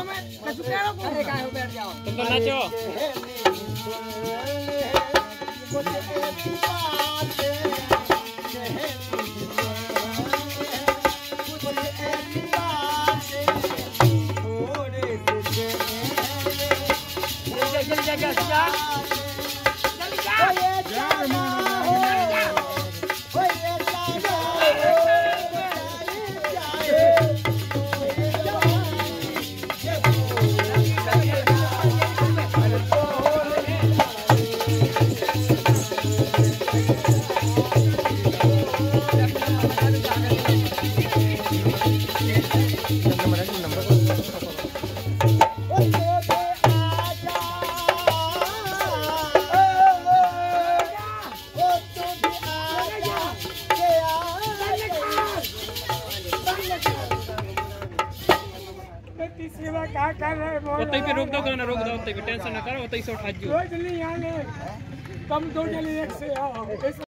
अरे काय हो बैठ जाओ तुम तो नाचो क्या कर रहे हैं? उतई पे रोक दो गाना रोक दो उतई पे टेंशन ना करो उतई से उठा जो दो जल्दी यहाँ ले कम दो जल्दी एक से आओ